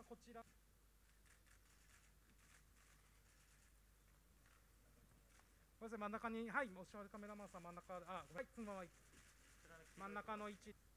こちら。ごめんなさい、真ん中に、はい、おっしゃるカメラマンさん、真ん中、はい、そのまま真ん中の位置。